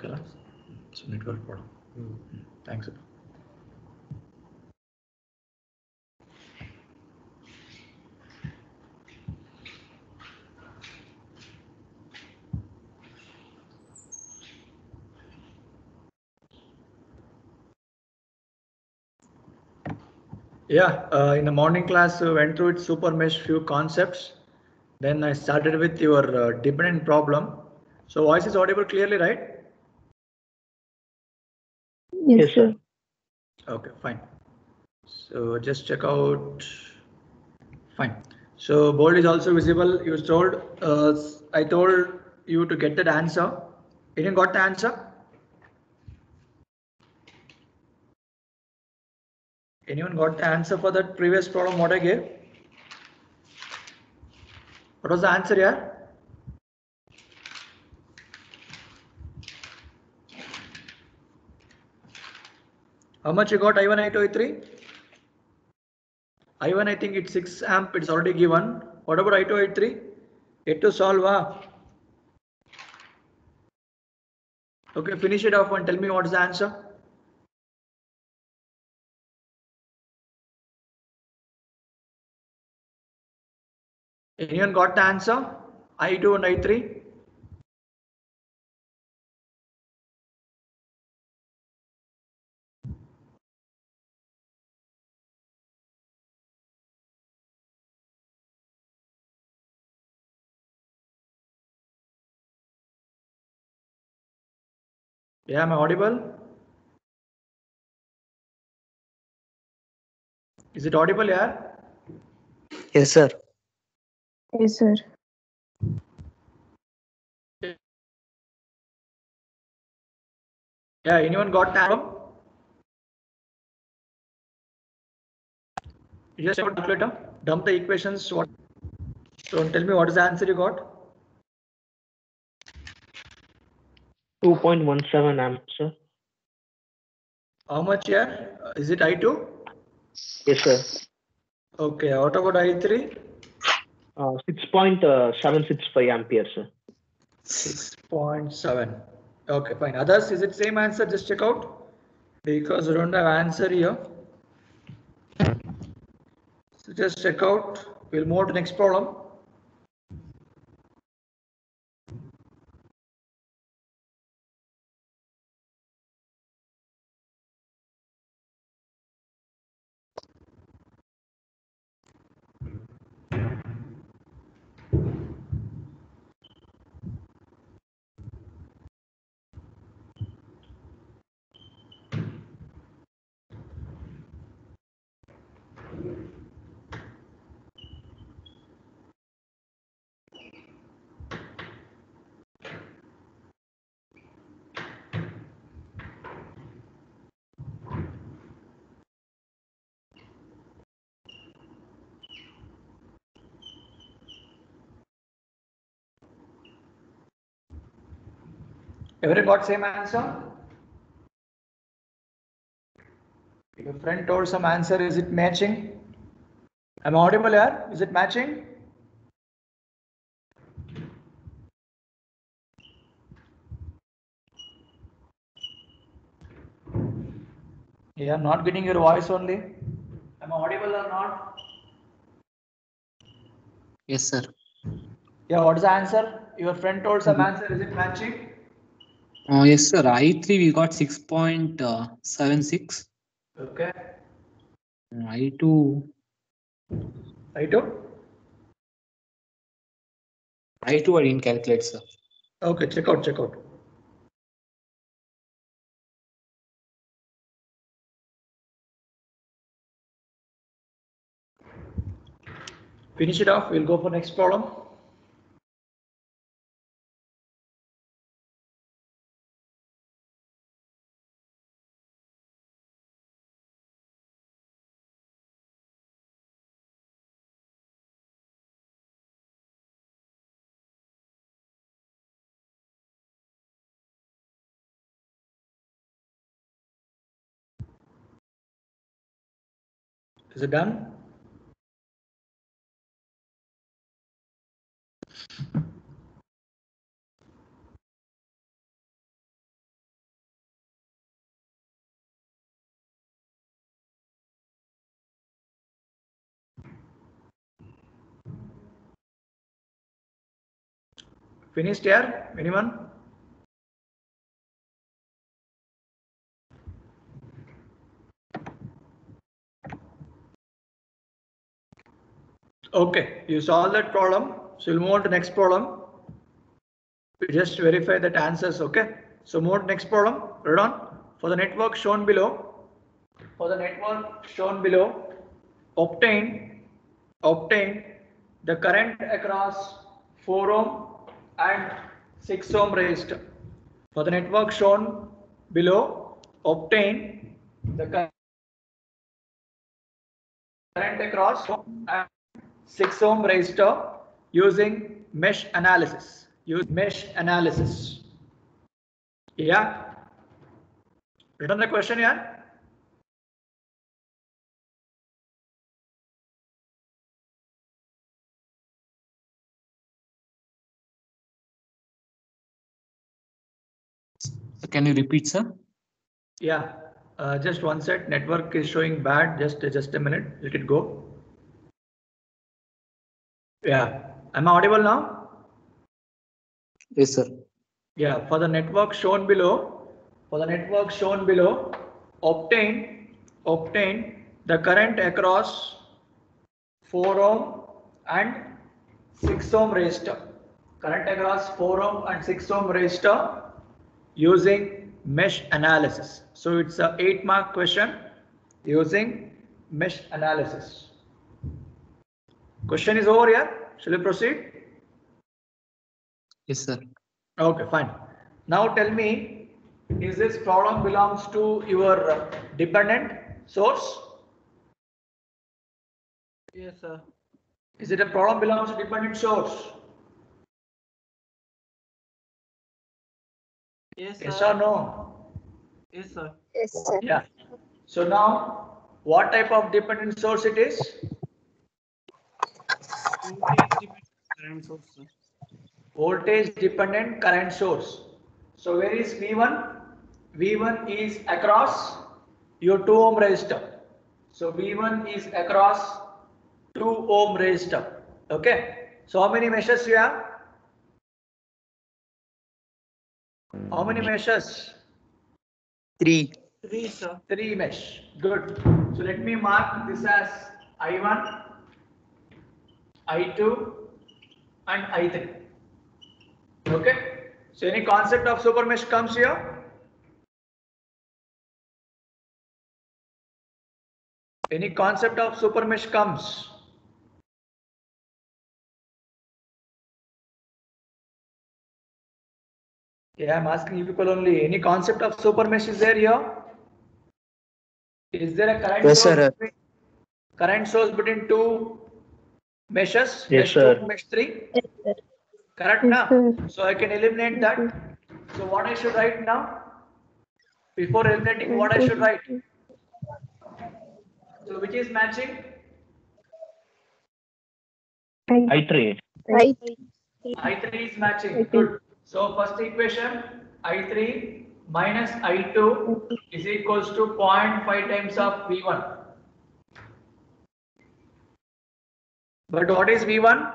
కదా, so network problem. Thanks. Yeah, in the morning class, went through its super mesh few concepts. Then I started with your dependent problem. So voice is audible clearly, right? Yes, sir. Okay, fine. So just check out. Fine. So bold is also visible. You told, I told you to get that answer. Anyone got the answer? Anyone got the answer for that previous problem what I gave? What was the answer here? How much you got I1, I2, I3? I1, I think it's 6 amp, it's already given. What about I2, I3? Yet to solve. Okay, finish it off and tell me what's the answer. Anyone got the answer? I2 and I3? Yeah, am I audible? Is it audible, yeah? Yes, sir. Yes, sir. Yeah, anyone got the answer? You just have a calculator, dump the equations. What? So tell me what is the answer you got? 2.17 amp, sir. How much here? Is it I2? Yes, sir. Okay, what about I3? 6.765 ampere, sir. 6.7. Okay, fine. Others, is it same answer? Just check out. Because we don't have answer here. So just check out. We'll move to next problem. Everyone got same answer? Your friend told some answer. Is it matching? Am I audible here? Is it matching? Yeah, I'm not getting your voice only. Am I audible or not? Yes, sir. Yeah, what is the answer? Your friend told some answer. Is it matching? Yes, sir. I3 we got 6.76. Okay. I2 I2? I didn't calculate, sir. Okay, check out, check out. Finish it off. We'll go for next problem. Is it done? Finished here? Anyone? Okay, you solved that problem. So you'll move on to next problem. We just verify that answers. Okay. So move on to next problem. Read on. For the network shown below. Obtain the current across 4 ohm and 6 ohm resistor. For the network shown below, obtain the current across 4 ohm and 6 ohm resistor using mesh analysis. Yeah. Return the question here. Can you repeat, sir? Yeah, just one sec. Network is showing bad. Just a minute. Let it go. Yeah, am I audible now? Yes, sir. Yeah, for the network shown below, obtain the current across 4 ohm and 6 ohm resistor. Current across 4 ohm and 6 ohm resistor using mesh analysis. So it's a 8-mark question using mesh analysis. Question is over here. Shall we proceed? Yes, sir. Okay, fine. Now tell me, is this problem belongs to your dependent source? Yes, sir. Is it a problem belongs to dependent source? Yes, Yes sir. or no? Yes, sir. Yes, sir. Yeah. So now, what type of dependent source it is? Voltage dependent current source, sir. Voltage dependent current source. So where is V1? V1 is across your 2 ohm resistor. So V1 is across 2 ohm resistor. Okay. So how many meshes you have? How many meshes? 3. 3, sir. 3 mesh. Good. So let me mark this as I1, I2 and I3. Okay. So any concept of super mesh comes here? Any concept of super mesh comes? Yeah, I'm asking you people only. Any concept of super mesh is there here? Is there a current source between 2 meshes? Yes, Mesh 2 sir. and mesh 3? Yes, sir. Correct Yes, now? sir. So I can eliminate that. So what I should write now? Before eliminating, what I should write? So which is matching? I3. Right. I3 is matching. Good. So first equation, I3 minus I2 is equals to 0.5 times of V1. But what is V1?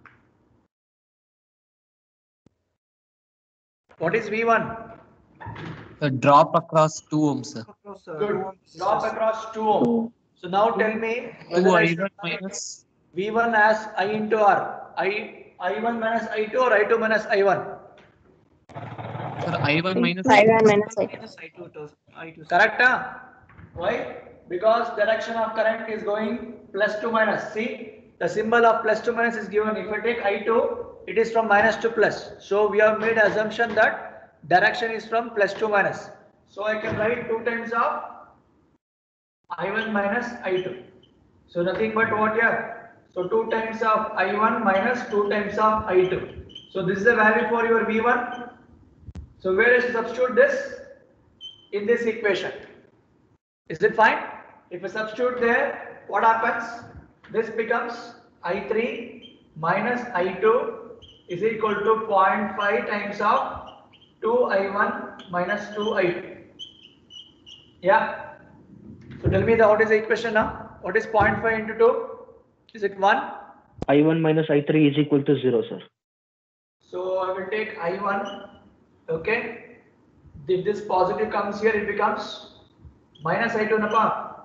What is V1? The drop across 2 ohms, sir. Across, sir. Good. Drop across 2 ohm. So now tell me 2 whether I should I1 write minus. V1 as I into R. I1 minus I2 or I2 minus I1? Sir, I1 minus. I1 minus I2. Minus I2, I2. Correct, huh? Why? Because direction of current is going plus to minus. See, the symbol of plus to minus is given. If I take I2, it is from minus to plus. So we have made assumption that direction is from plus to minus. So I can write 2 times of I1 minus I2. So nothing but what here? So 2 times of I1 minus 2 times of I2. So this is the value for your V1. So where is substitute this? In this equation. Is it fine? If I substitute there, what happens? This becomes I3 minus I2 is equal to 0.5 times of 2I1 minus 2I2. Yeah. So tell me what is the equation now? What is 0.5 into 2? Is it 1? I1 minus I3 is equal to 0, sir. So I will take I1. Okay. If this positive comes here, it becomes minus I2 napa.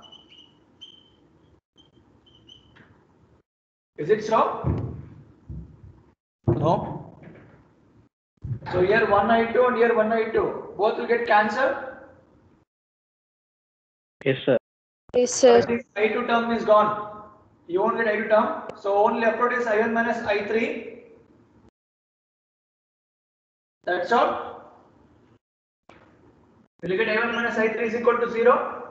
Is it so? No. So here 1 I2 and here 1 I2. Both will get cancelled. Yes, sir. Yes, sir. This I2 term is gone. You won't get I2 term. So only left out is I1 minus I3. That's all. Will you get I1 minus I3 is equal to 0?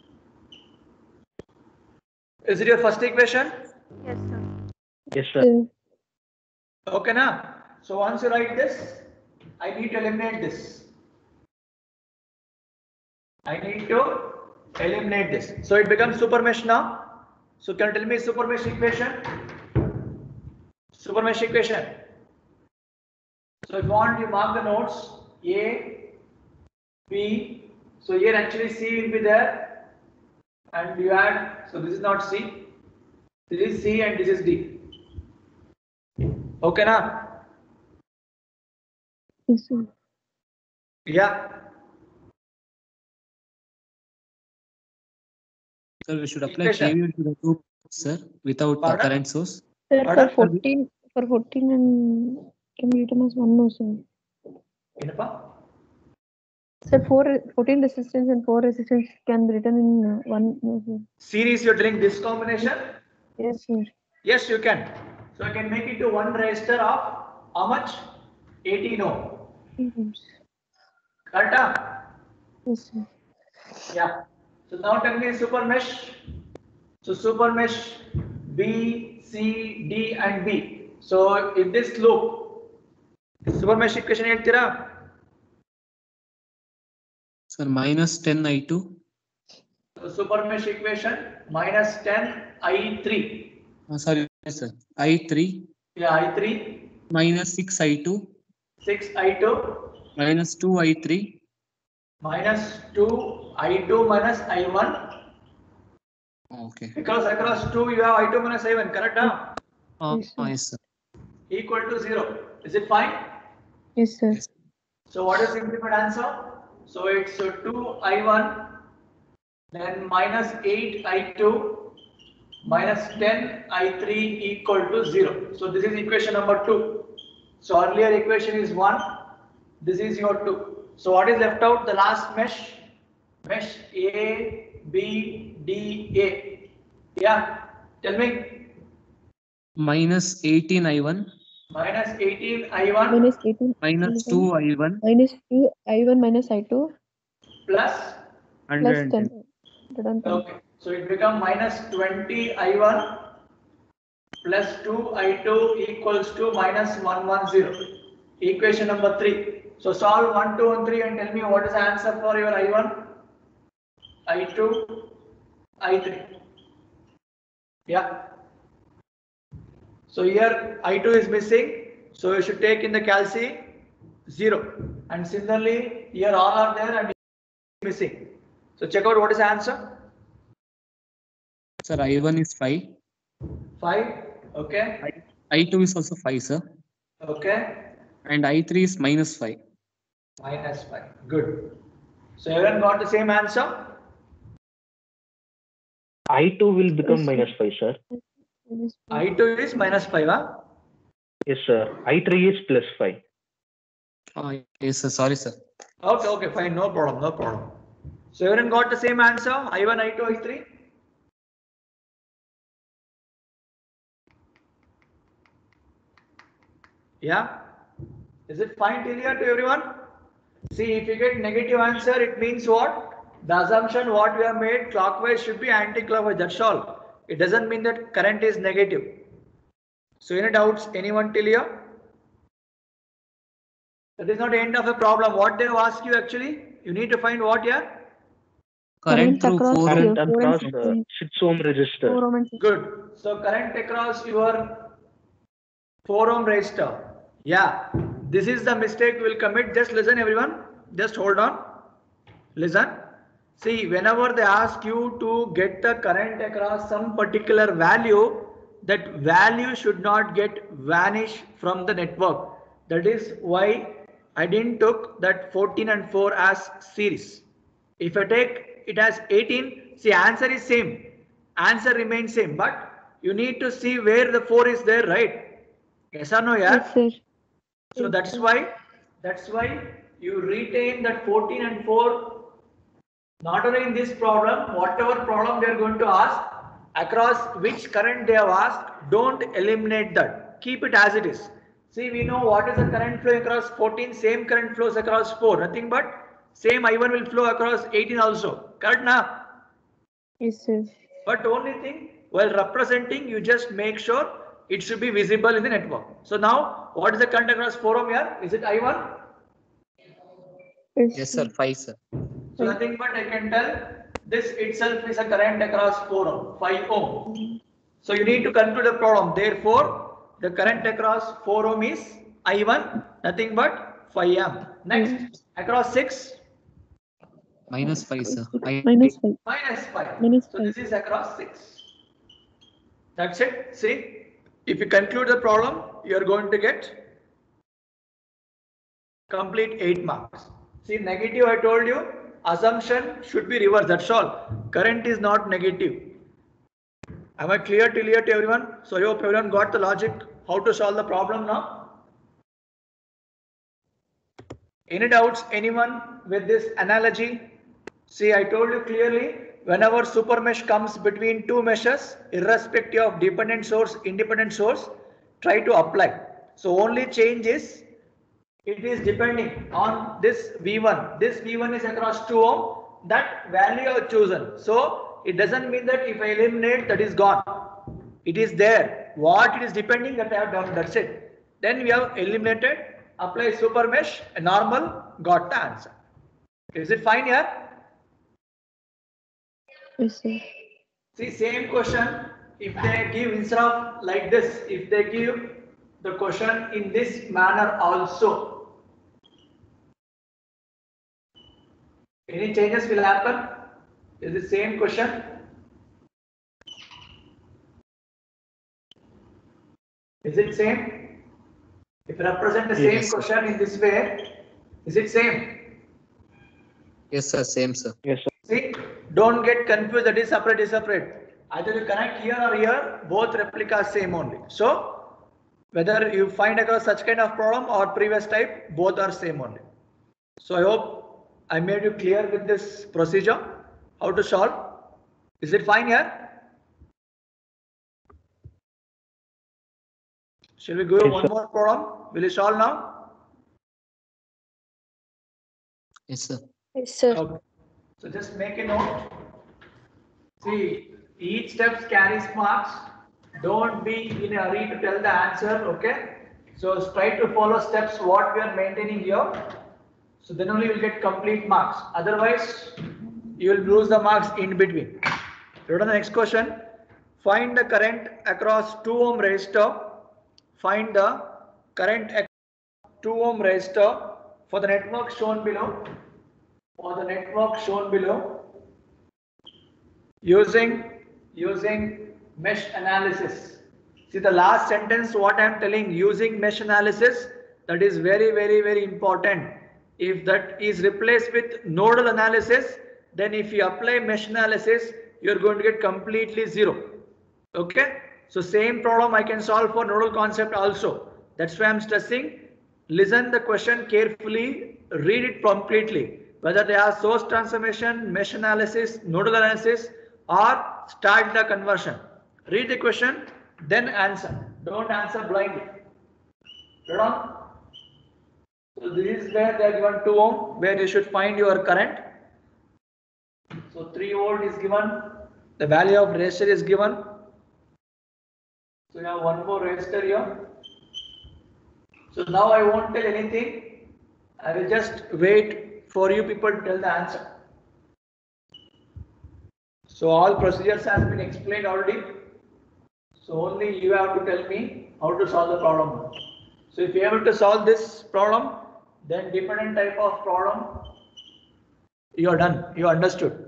Is it your first equation? Yes, sir. Yes, sir. Okay, now. So once you write this, I need to eliminate this. I need to eliminate this. So it becomes super mesh now. So can you tell me super mesh equation? Super mesh equation. So if you want, you mark the nodes A, B. So here actually C will be there, and you add. So this is not C. This is C and this is D. Okay, now. Yes, sir. Yeah. Sir, we should apply Equation. KVL to the two, sir, without the Pardon? current source. Sir, Pardon? for 14 and can be written as 1 no, sir. Enapa? Sir, 14 resistance and 4 resistance can be written in 1 no, sir. Series, you're telling this combination? Yes, sir. Yes, you can. So I can make it to one resistor of how much? 18 ohm. Correct? Huh? Yes, sir. Yeah. So now tell me super mesh. So super mesh B, C, D and B. So in this loop, super mesh equation ಹೇಳ್ತೀರಾ? Sir, minus 10 I2. So super mesh equation minus 10 I3. Sorry, sir. I3 Yeah, I3 minus 6 I2 6 I2 minus 2 I3 minus 2 I2 minus I1. Okay. Because across 2 you have I2 minus I1, correct? Huh? Yes, sir. Equal to 0. Is it fine? Yes, sir. Yes. So what is the implicit answer? So it's 2 I1, then minus 8 I2 minus 10 I3 equal to 0. So this is equation number 2. So earlier equation is 1. This is your 2. So what is left out? The last mesh. Mesh A, B, D, A. Yeah. Tell me. Minus 18 I1 Minus 18 I1 Minus 18. minus 2 I1 Minus 2 I1 minus I2 plus. plus 110. 10. 110. Okay. So it becomes minus 20 I1 plus 2 I2 equals to minus 110. Equation number 3. So solve 1, 2 and 3 and tell me what is the answer for your I1, I2, I3. Yeah. So here I2 is missing. So you should take in the calci 0. And similarly here all are there and missing. So check out what is the answer. Sir, I1 is 5. 5. Okay. I2 is also 5, sir. Okay. And I3 is minus 5. Minus 5. Good. So everyone got the same answer? I2 will become minus 5, sir. Minus 5. I2 is minus 5, huh? Yes, sir. I3 is plus 5. Yes, sir. Sorry, sir. Okay, okay, fine, no problem, no problem. So everyone got the same answer? I1, I2, I3? Yeah? Is it fine till here to everyone? See, if you get negative answer, it means what? The assumption what we have made clockwise should be anti-clockwise, that's all. It doesn't mean that current is negative. So any doubts, anyone till here? That is not the end of the problem. What they have asked you actually? You need to find what here? Current through across 4 Current here, 4 across and 16. 6 ohm resistor. 4 ohm and 16. Good. So current across your 4 ohm resistor. Yeah, this is the mistake we will commit. Just listen everyone. Just hold on. Listen. See, whenever they ask you to get the current across some particular value, that value should not get vanish from the network. That is why I didn't took that 14 and 4 as series. If I take it as 18, see answer is same. Answer remains same, but you need to see where the 4 is there, right? Yes or no, yeah? Yes, sir. So Yes, that's why you retain that 14 and 4. Not only in this problem, whatever problem they are going to ask, across which current they have asked, don't eliminate that. Keep it as it is. See, we know what is the current flow across 14, same current flows across 4. Nothing but same I1 will flow across 18 also. Correct now? Yes, sir. But only thing, while representing, you just make sure it should be visible in the network. So now, what is the current across 4 ohm here? Is it I1? Yes, sir. 5, sir. So nothing but I can tell this itself is a current across 4 ohm, 5 ohm. So you need to conclude the problem. Therefore, the current across 4 ohm is I1, nothing but 5 amp. Next, across 6, Minus 5, sir. Minus 5. minus 5. Minus So 5. this is across 6. That's it. See, if you conclude the problem, you are going to get complete 8 marks. See, negative I told you, assumption should be reversed. That's all. Current is not negative. Am I clear to everyone? So I hope everyone got the logic, how to solve the problem now. Any doubts, anyone with this analogy? See, I told you clearly, whenever super mesh comes between two meshes, irrespective of dependent source, independent source, try to apply. So only change is, it is depending on this V1. This V1 is across 2 ohm, that value I have chosen. So it doesn't mean that if I eliminate, that is gone. It is there. What it is depending, that I have done, that's it. Then we have eliminated, apply super mesh, a normal, got the answer. Is it fine here? Yes, sir. See, same question, if they give instead of like this, if they give the question in this manner also, any changes will happen? Is the same question? Is it same? If represent the same Yes, sir. question in this way, is it same? Yes, sir. Same, sir. Yes, sir. See, don't get confused that is separate. Either you connect here or here, both replicas same only. So, whether you find across such kind of problem or previous type, both are same only. So I hope I made you clear with this procedure, how to solve. Is it fine here? Shall we go Yes, one sir. more problem? Will you solve now? Yes, sir. Yes, sir. Okay. So just make a note. See, each step carries marks. Don't be in a hurry to tell the answer, okay? So try to follow steps what we are maintaining here. So then only you will get complete marks. Otherwise, you will lose the marks in between. Go to the next question. Find the current across 2 ohm resistor. Find the current across 2 ohm resistor for the network shown below. For the network shown below. Using mesh analysis. See the last sentence what I am telling, using mesh analysis, that is very important. If that is replaced with nodal analysis, then if you apply mesh analysis, you are going to get completely 0. Okay, so same problem I can solve for nodal concept also. That's why I'm stressing, listen the question carefully, read it completely, whether they are source transformation, mesh analysis, nodal analysis, or start the conversion. Read the question, then answer. Don't answer blindly. Read on. So this is where they are given 2 ohm, where you should find your current. So 3 volt is given, the value of resistor is given. So you have one more resistor here. So now I won't tell anything. I will just wait for you people to tell the answer. So all procedures has been explained already. So only you have to tell me how to solve the problem. So if you are able to solve this problem, then dependent type of problem, you are done. You understood.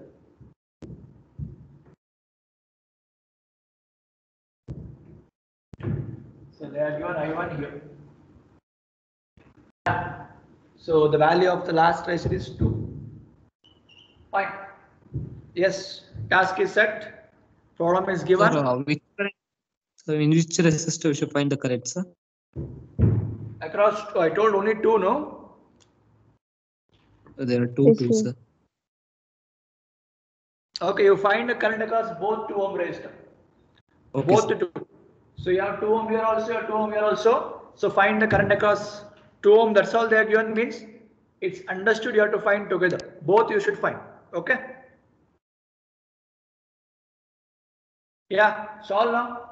So they are given I1 here. So the value of the last resistor is 2. Fine. Yes, task is set. Problem is given. So in which resistor we should find the current, sir? Across, I told only 2, no? There are two Yes, tools, sir. sir. Okay, you find the current across both 2 ohm resistor. Okay, Both sir. the 2. So you have 2 ohm here also, you have 2 ohm here also. So find the current across 2 ohm. That's all they are given, means it's understood you have to find together. Both you should find. Okay. Yeah, solve now.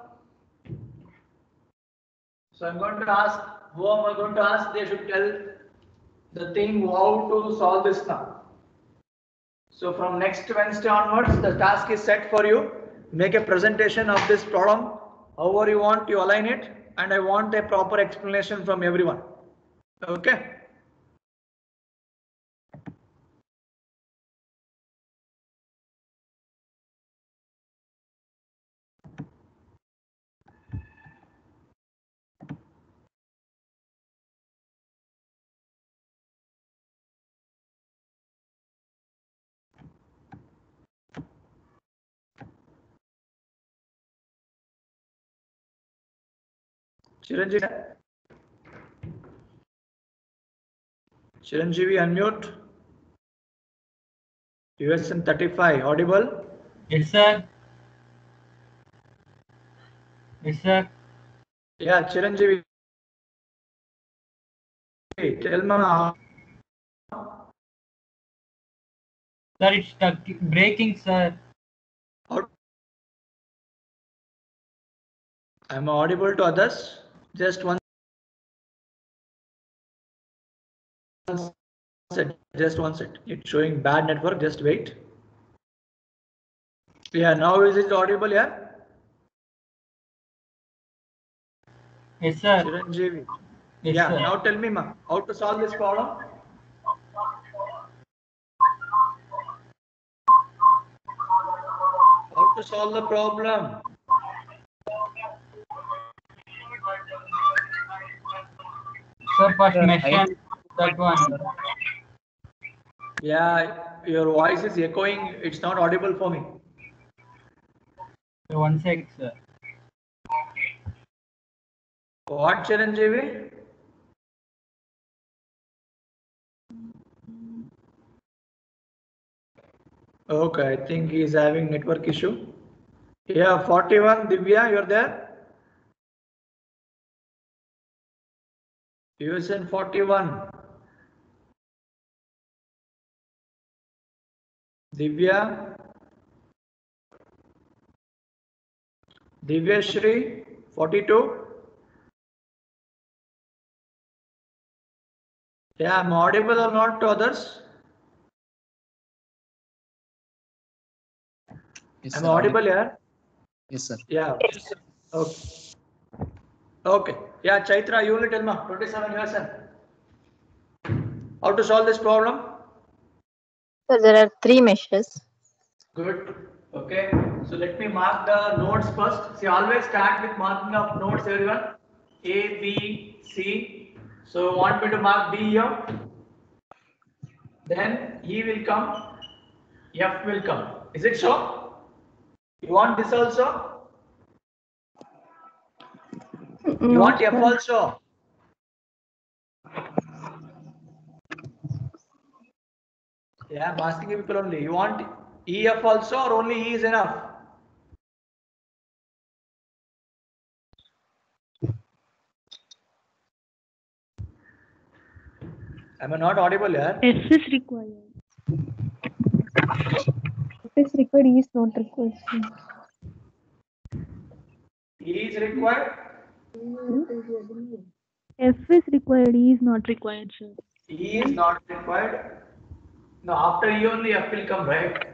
So I'm going to ask, who am I going to ask? They should tell the thing how to solve this now. So from next Wednesday onwards, the task is set for you. Make a presentation of this problem. However you want, you align it, and I want a proper explanation from everyone. Okay. Chiranjeevi, unmute. USN 35, audible? Yes, sir. Yes, sir. Yeah, Chiranjeevi. Tell me now. Sir, it's stuck, breaking, sir. I'm audible to others. Just one set. Just one set. It's showing bad network. Just wait. Yeah, now is it audible? Yeah. Yes, sir. Chiranjeevi. Yes, Yeah. sir. Now tell me, ma, how to solve this problem? How to solve the problem? Sir, first Sir, mention that one. Yeah, your voice is echoing. It's not audible for me. Sir, 1 sec, sir. What, Chiranjeevi? Okay, I think he is having network issue. Yeah, 41, Divya, you're there? USN 41. Divya. Divyashri, 42. Yeah, I'm audible or not to others? Yes, I'm sir. audible, yeah? Yes, sir. Yeah. Okay. Okay. Yeah, Chaitra, you only tell me. 27 USN. How to solve this problem? So there are 3 meshes. Good. Okay. So let me mark the nodes first. See, always start with marking of nodes, everyone. A, B, C. So want me to mark B here? Then E will come. F will come. Is it so? You want this also? You want F also? Yeah, I'm asking you people only. You want EF also or only E is enough? Am I not audible here? S is required. F is required, E is not required. E is required? F is required, E is not required, sir. E is not required. No, after E only F will come, right?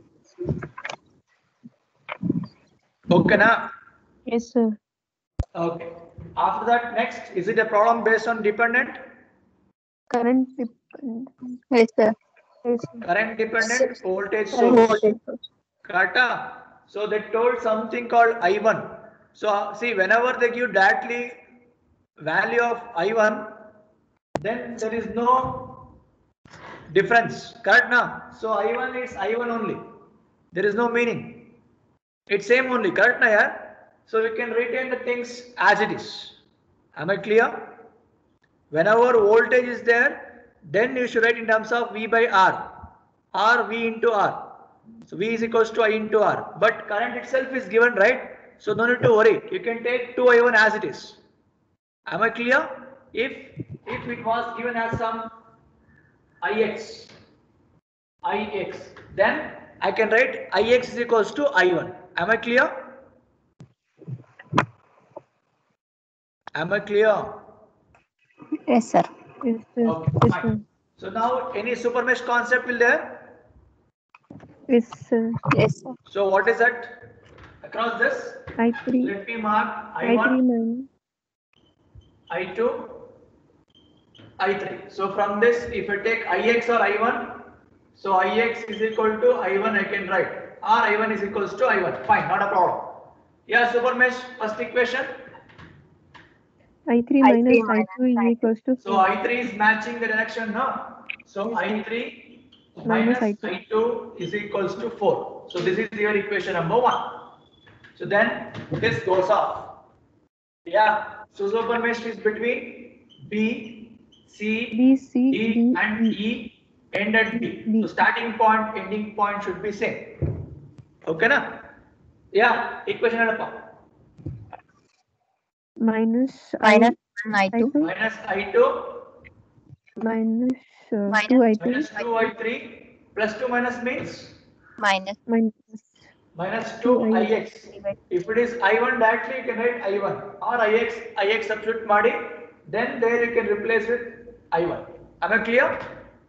Okay, now? Yes, sir. Okay. After that, next, is it a problem based on dependent? Current dependent. Yes, sir. Yes, sir. Current dependent, voltage Current source. voltage source. Correct? So they told something called I1. So see, whenever they give directly value of I1, then there is no difference. Correct now? So I1 is I1 only. There is no meaning. It's same only. Correct now, yeah? So we can retain the things as it is. Am I clear? Whenever voltage is there, then you should write in terms of V by R, or V into R. So V is equals to I into R. But current itself is given, right? So no need to worry. You can take 2I1 as it is. Am I clear? If it was given as some Ix, then I can write Ix is equals to I1. Am I clear? Am I clear? Yes, sir. Yes, sir. Okay, Yes, fine. sir. So now any super mesh concept will there? Yes, sir. Yes, sir. So what is that? Across this, I3. let me mark I3 I1, minus. I2, I3. So from this, if I take Ix or I1, so Ix is equal to I1 I can write, or I1 is equals to I1. Fine, not a problem. Yeah, super mesh first equation. I3 minus I2 is equals to So 4. I3 is matching the direction, no? So I3 Minus minus I2. I2 is equals to 4. So this is your equation number 1. So then this goes off. Yeah. So super mesh is between B, C, B, C, D D, and E. E, end at B. B. So starting point, ending point should be same. Okay, na? Yeah. Equation number. Minus Minus I2. I2 Minus I2 minus Minus 2I2 minus 2I3 plus 2 minus means minus minus minus 2I. 2ix. If it is I1 directly, you can write I1 or ix substitute madi. Then there you can replace with I1. Am I clear?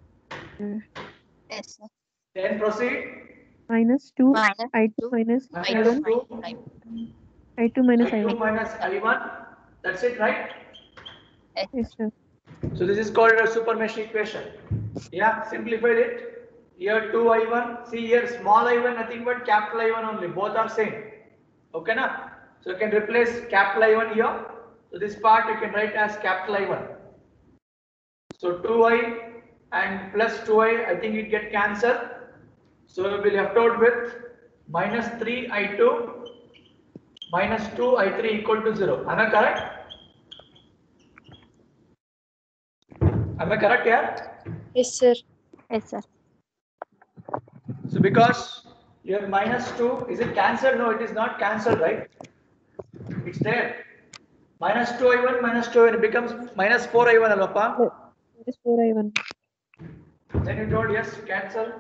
yes, sir. Then proceed. Minus 2 Minus I2 2 minus Minus I1. 2 I2 minus I2 I1. minus I1. That's it, right? Yes, sir. So this is called a super mesh equation. Yeah, simplified it. Here 2I1. See here small I1 nothing but capital I1 only. Both are same. Okay, na? So you can replace capital I1 here. So this part you can write as capital I1. So 2I and plus 2I, I think it get cancelled. So we'll be left out with minus 3I2 minus 2I3 equal to 0. Am I correct? Am I correct here? Yes, sir. Yes, sir. So because your minus 2, is it cancelled? No, it is not cancelled, right? It's there. Minus 2I1 minus 2I1, it becomes minus 4I1, Alapa. Minus 4I1. Then you told yes, cancel.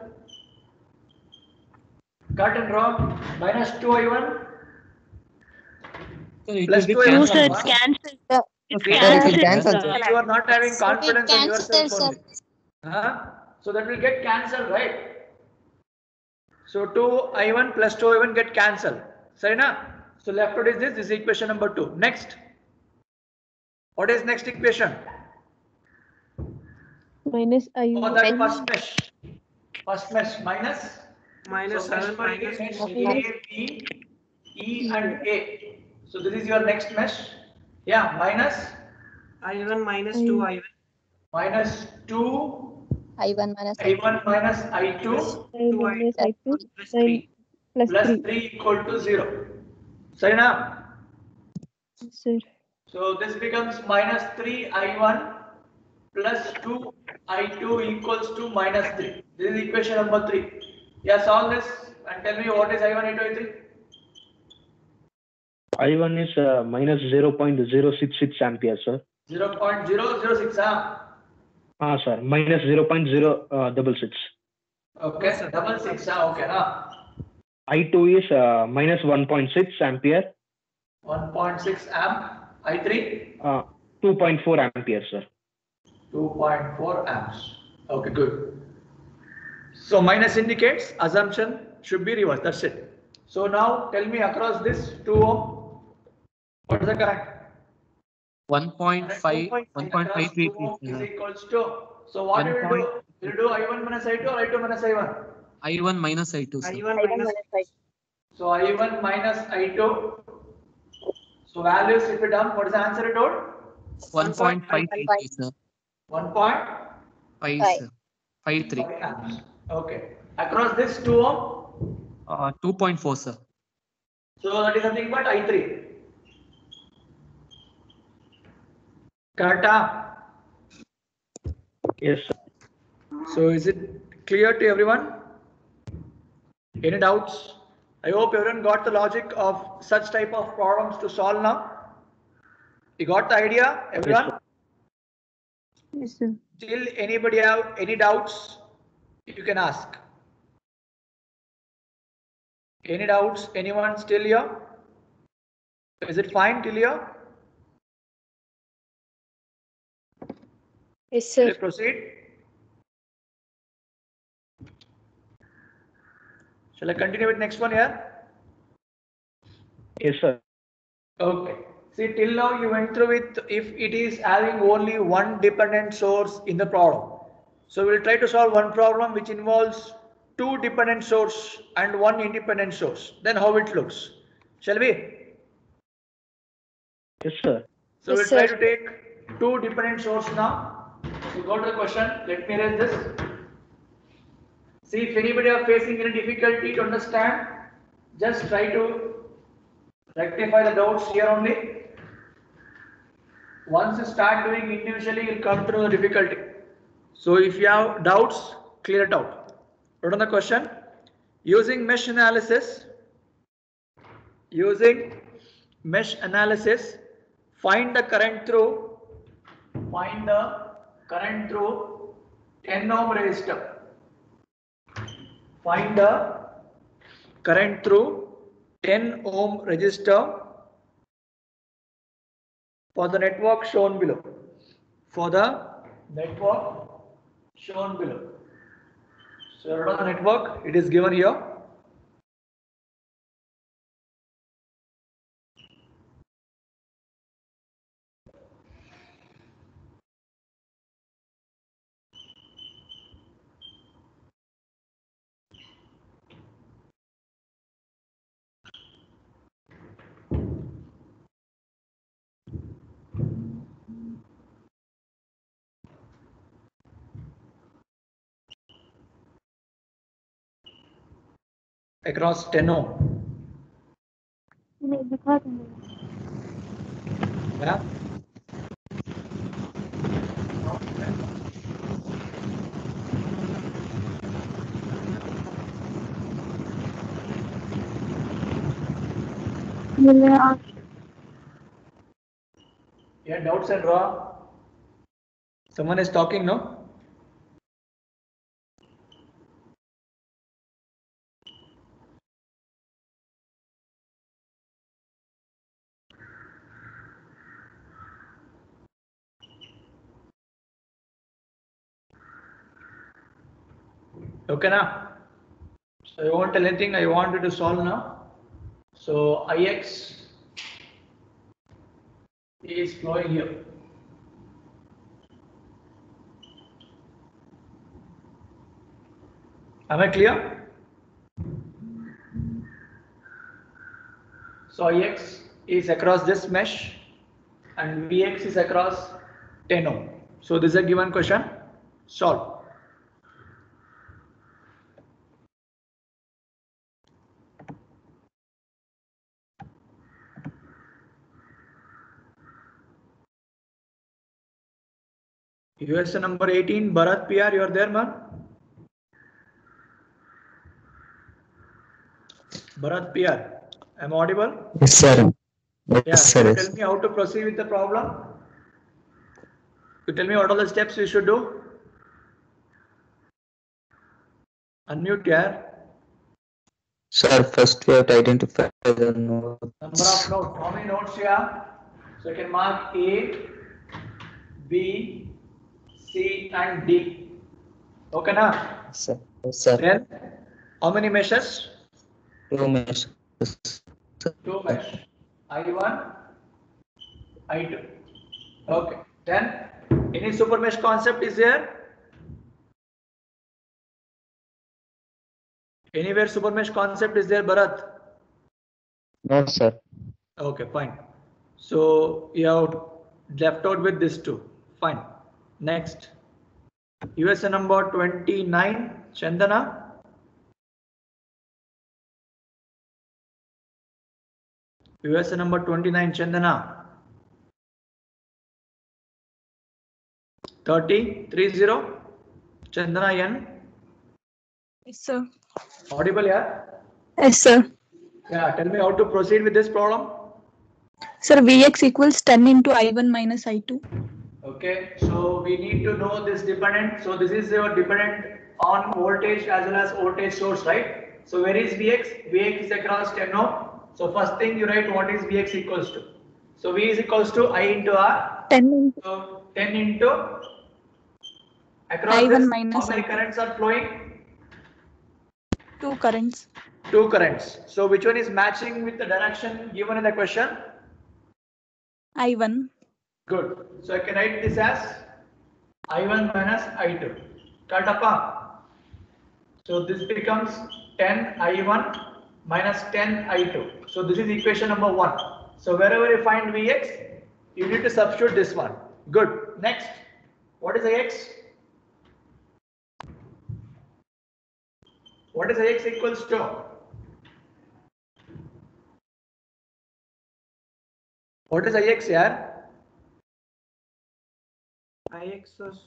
Cut and draw. Minus 2I1 So it plus will be 2I1. No, sir, Alapa. it's cancelled. It's Okay, cancelled. cancelled, sir. You are not having confidence in cancelled, yourself sir. only. Huh? So that will get cancelled, right? So 2I1 plus 2I1 get cancelled. Sarina? So left out is this. This is equation number 2. Next. What is next equation? Minus Oh, that I1. first mesh. First mesh minus. Minus So mesh 7 for minus mesh 2. A, B, E and A. So this is your next mesh. Yeah, minus I1 minus 2 I1. minus 2 I1 minus I1 minus I2 I minus I2 Plus 3. plus plus 3. 3 equal to 0. Sarina? Yes, sir. So this becomes minus 3I1 plus 2I2 equals to minus 3. This is equation number 3. Yeah, solve this and tell me what is I1, I2, I3. I1 is minus 0.066 ampere, sir. 0.006, Sir, minus 0.066. Okay, double 6, okay, I2 is minus 1.6 ampere. 1.6 amp. I3? 2.4 ampere, sir. 2.4 amps. Okay, good. So minus indicates assumption should be reversed. That's it. So now tell me across this 2 ohm, what is the current? 1.5, Across 2 ohm is equals to. So what you will do? Will you do I1 minus I2 or I2 minus I1? I1 minus I2, sir. I1 minus So I1 minus I2. So values if you dump, what is the answer you told? 1.533, sir. 1.5 5, Five. sir. 5, 3. amps. Okay. Across this 2 ohm. 2.4, sir. So that is nothing but I3. Correct? Yes, sir. So is it clear to everyone? Any doubts? I hope everyone got the logic of such type of problems to solve now. You got the idea, everyone? Yes, sir. Still anybody have any doubts? You can ask. Any doubts? Anyone still here? Is it fine till here? Yes, Shall sir. we proceed? Shall I continue with next one here? Yes, sir. Okay. See, till now you went through with if it is having only one dependent source in the problem. So we'll try to solve one problem which involves two dependent source and one independent source. Then how it looks. Shall we? Yes, sir. So Yes, we'll try sir. to take two dependent source now. So go to the question. Let me erase this. See if anybody are facing any difficulty to understand, just try to rectify the doubts here only. Once you start doing individually, you'll come to know the difficulty. So if you have doubts, clear it out. What on the question? Using mesh analysis, find the current through 10 ohm resistor. Find the current through 10 ohm resistor for the network shown below. So what are the network? It is given here. Across 10 ohm. Yeah. Yeah, doubts and raw. Someone is talking, no? Okay, now. So I won't tell anything. I wanted to solve now. So Ix is flowing here. Am I clear? So Ix is across this mesh and Vx is across 10 ohm. So this is a given question. Solve. US number 18, Bharat PR, you are there, man? Bharat PR, am I audible? Yes, sir. Yeah, Yes, can sir. you tell me how to proceed with the problem? You tell me what are the steps we should do? Unmute here. Sir, first we have to identify the nodes. Number of nodes. How many nodes you have? So you can mark A, B, C and D. Okay, na? Sir. Yes, sir. Then how many meshes? 2 meshes. 2 mesh. I1, I2. Okay. Then any super mesh concept is there? Anywhere super mesh concept is there, Bharat? No, sir. Okay, fine. So you have left out with this two. Fine. Next, USA number 29, Chandana. USA number 29, Chandana. 30, Chandana N. Yes, sir. Audible, yeah? Yes, sir. Yeah, tell me how to proceed with this problem. Sir, Vx equals 10 into I1 minus I2. Okay, so we need to know this dependent. So this is your dependent on voltage as well as voltage source, right? So where is Vx? Vx is across 10 ohm. So first thing you write what is Vx equals to. So V is equals to I into R. 10 into So 10 into across I1 this, minus how many I2. currents are flowing? 2 currents. 2 currents. So which one is matching with the direction given in the question? I1. Good. So I can write this as I1 minus I2. Correct? So this becomes 10 I1 minus 10 I2. So this is equation number 1. So wherever you find Vx, you need to substitute this one. Good. Next, what is Ix? What is Ix equals to? What is Ix here? Ix is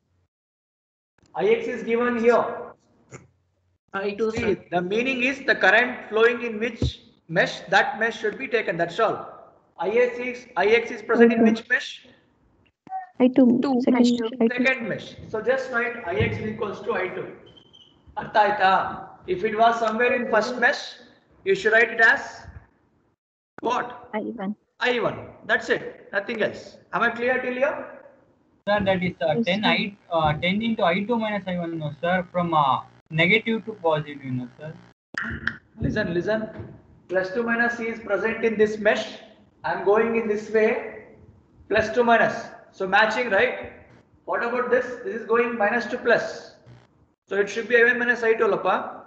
Ix is given here. I2, See, sir. the meaning is the current flowing in which mesh, that mesh should be taken. That's all. Ix is present in which mesh? I2, Two. second Mesh mesh, two. I2. Second mesh. So just write Ix is equals to I2. Artha aita? If it was somewhere in first mesh, you should write it as what? I1. I1. That's it. Nothing else. Am I clear till here? Sir, that is Yes, 10 sir. 10 into I2 minus I1, no, sir, from negative to positive, no, sir. Listen. Plus 2 minus is present in this mesh. I'm going in this way. Plus 2 minus. So matching, right? What about this? This is going minus to plus. So it should be I1 minus I2, Lapa.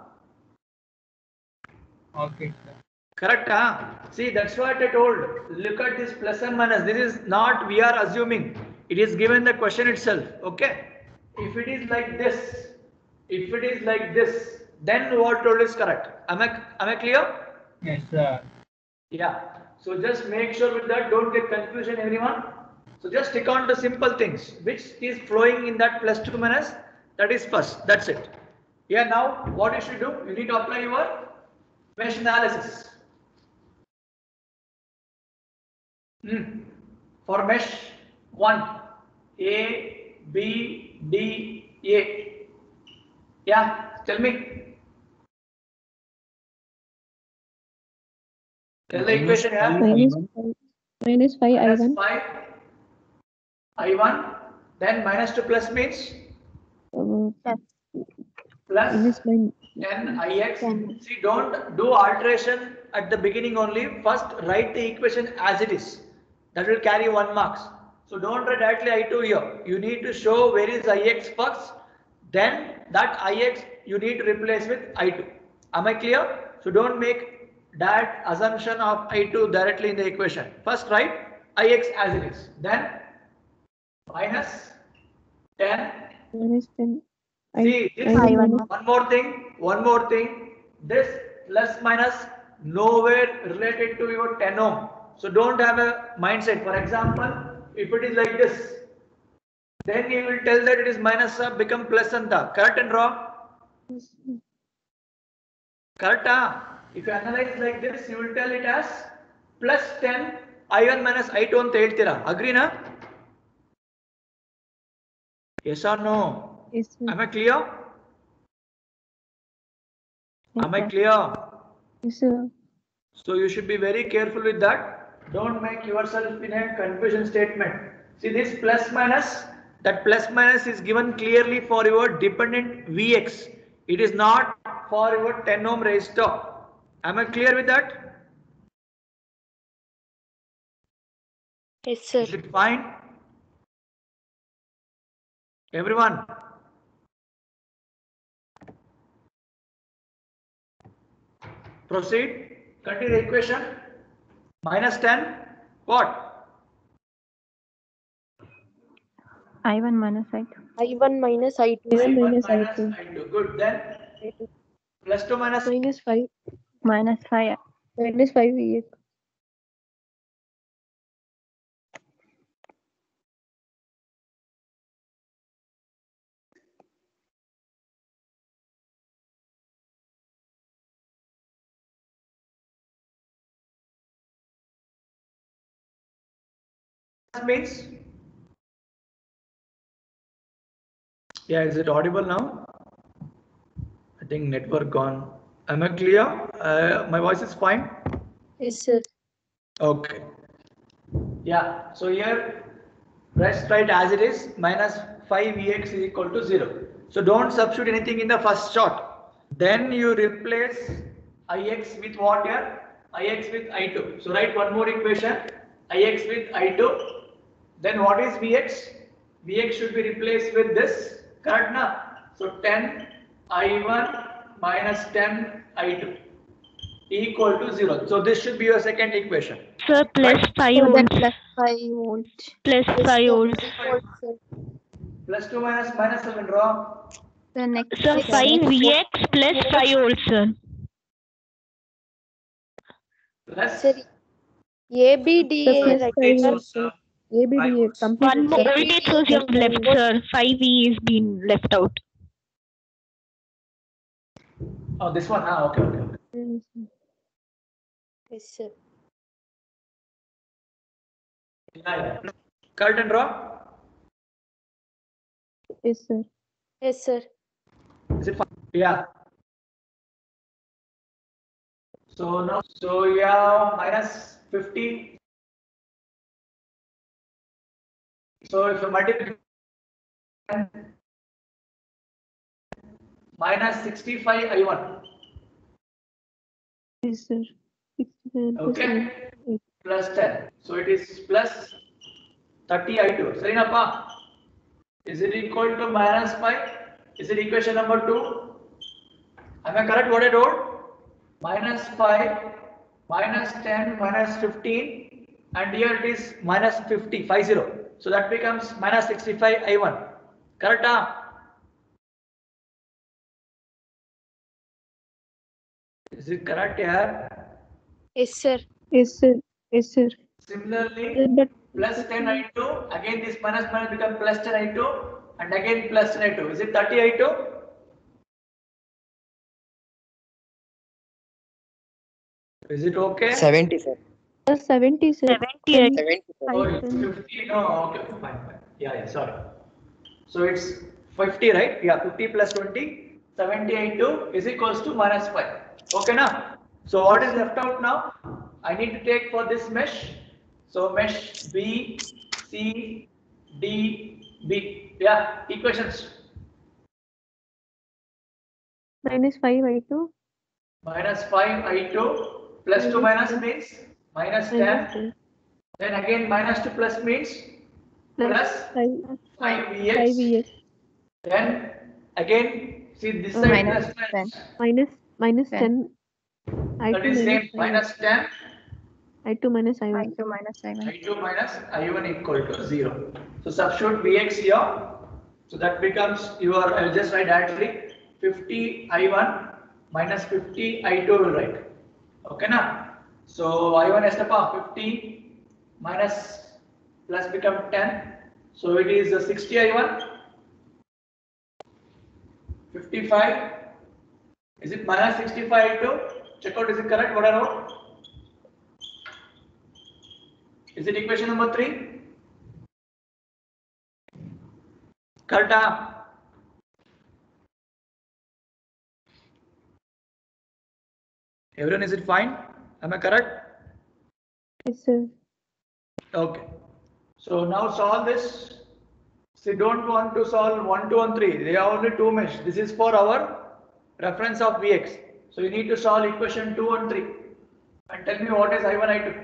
Okay, sir. Correct, huh? See, that's what I told. Look at this plus and minus. This is not we are assuming. It is given the question itself. Okay. If it is like this, then what told is correct. Am I clear? Yes, sir. Yeah. So just make sure with that. Don't get confusion, everyone. So just stick on to simple things. Which is flowing in that plus 2 minus? That is first. That's it. Yeah. Now what you should do? You need to apply your mesh analysis. For mesh 1, A, B, D, A. Yeah, tell me. Tell the equation here. Minus 5 Minus I1. 5 I1. Then minus to plus means plus Minus 9. 10 Ix. See, don't do alteration at the beginning only. First, write the equation as it is. That will carry 1 marks. So don't write directly I2 here. You need to show where is Ix first. Then that Ix you need to replace with I2. Am I clear? So don't make that assumption of I2 directly in the equation. First write Ix as it is. Then minus 10. Minus 10. See, this I1. one more thing. This plus minus nowhere related to your 10 ohm. So don't have a mindset. For example, if it is like this, then you will tell that it is minus become plus anta. Correct and wrong? Correct? If you analyze like this, you will tell it as plus 10 I1 minus I2 anta heltira. Agree na? Yes or no? Yes, sir. Am I clear? Yes, Am I sir. clear? Yes, sir. So you should be very careful with that. Don't make yourself in a confusion statement. See this plus minus, that plus minus is given clearly for your dependent Vx. It is not for your 10 ohm resistor. Am I clear with that? Yes, sir. Is it fine? Everyone? Proceed. Continue the equation. Minus 10. What? I1 minus I2. I1 minus I2. I1 minus minus I2. I2. Good. Then plus 2 minus Minus 5. Minus 5. Minus 5 Vx. means. Yeah, is it audible now? I think network gone. Am I clear? My voice is fine. Yes, sir. Okay. Yeah. So here, rest write as it is. Minus 5Vx is equal to 0. So don't substitute anything in the first shot. Then you replace Ix with what here? Ix with I2. So write one more equation. Ix with I2. Then what is Vx? Vx should be replaced with this. Correct now? So 10 I1 minus 10 I2 equal to 0. So this should be your second equation. Sir, plus 5 So that volts. plus 5 volts. Plus 5 volts. Plus 2 minus 7 draw. The next. Sir, 5Vx plus 5 volts, sir. Plus Sir, ABDA, plus right? voltage five. source, ABDA complete. One more voltage source you have left, sir. 5V is been left out. Oh, this one. Okay, okay, okay. Yes, sir. Yeah. Correct and draw. Yes, sir. Yes, sir. Is it fine? Yeah. So now, so you have minus 50. So if you multiply minus 65 I1. Yes, sir. 67 plus Okay. 8. Plus 10. So it is plus 30 I2. Sarinappa. Is it equal to minus 5? Is it equation number 2? Am I correct what I told? Minus 5, minus 10, minus 15, and here it is minus 50, 50. So that becomes minus 65 I1. Correct? Is it correct here? Yes, sir. Yes, sir. Yes, sir. Similarly, But plus 10 I2, again this minus minus become plus 10 I2, and again plus 10 I2. Is it 30 I2? Is it okay? 70, sir. 70, sir. 78. Oh, it's 50. No, okay, fine, fine. Yeah, sorry. So it's 50, right? Yeah, 50 plus 20, 78 is equals to minus 5. Okay, now. So what is left out now? I need to take for this mesh. So mesh B, C, D, B. Yeah, equations. minus 5 I2. Minus 5 I2 plus 2 minus means minus 10. Then again minus 2 plus means plus 5 Vx. 5 Vx. Then again, see this side Minus plus 10. Minus 10. That I2 is same minus minus 10. I2 minus I1. I2 minus I1 equal to 0. So substitute Vx here. So that becomes your, I'll just write directly 50 I1 minus 50 I2 will write. Okay, now. So I1 is the 50 minus plus become 10. So it is 60 I1. 55. Is it minus 65 I2? Check out, is it correct what I wrote? Is it equation number 3? Correct? Everyone, is it fine? Am I correct? Yes, sir. Okay. So now solve this. See, don't want to solve 1, 2, and 3. They are only 2 mesh. This is for our reference of Vx. So you need to solve equation 2 and 3. And tell me what is I1, I2.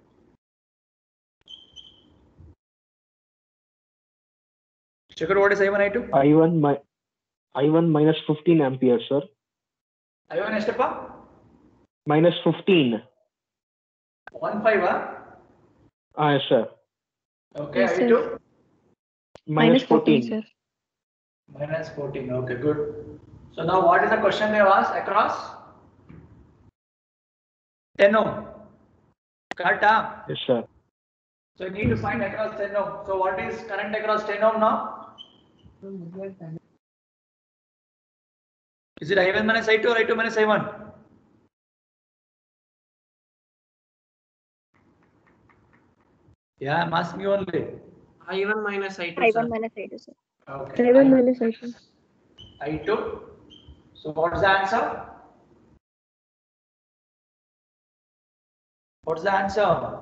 Check out what is I1, I2. I1 minus 15 ampere, sir. I1 Estapa? Minus 15. 1, 5, huh? Yes, sir. Okay, Yes, sir. I2. Minus 14. sir. Minus 14. Okay, good. So now what is the question they have asked across? 10 ohm. Correct? Yes, sir. So you need to find across 10 ohm. So what is current across 10 ohm now? Is it I1 minus I2 or I2 minus I1? Yeah, I'm asking you only. I1 minus I2, I1 sir. minus I2, sir. Okay. I1 minus I2. I2. So what's the answer? What's the answer?